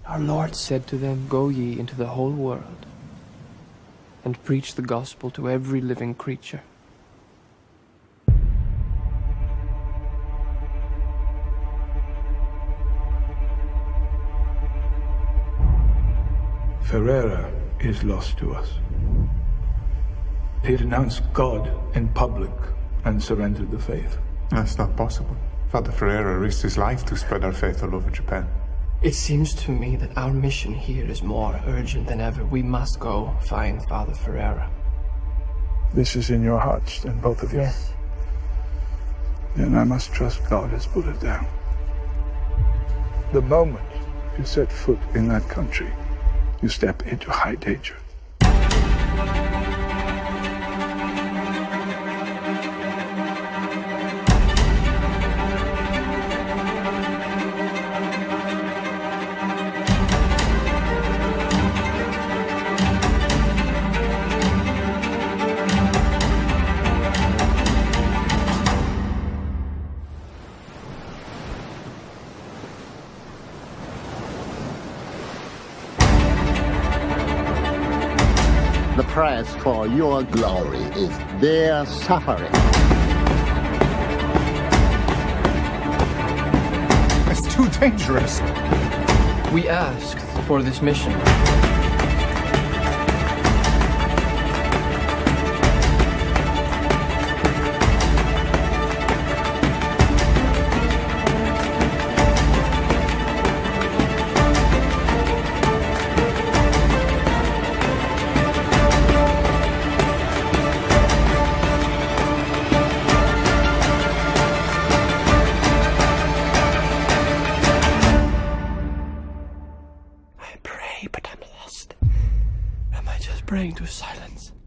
Our Lord said to them, "Go ye into the whole world and preach the gospel to every living creature." Ferreira is lost to us. He renounced God in public and surrendered the faith. That's not possible. Father Ferreira risked his life to spread our faith all over Japan. It seems to me that our mission here is more urgent than ever. We must go find Father Ferreira. This is in your hearts, then, both of you? Yes. Then I must trust God has put it down. The moment you set foot in that country, you step into high danger. The price for your glory is their suffering. It's too dangerous. We asked for this mission. But I'm lost. Am I just praying to silence?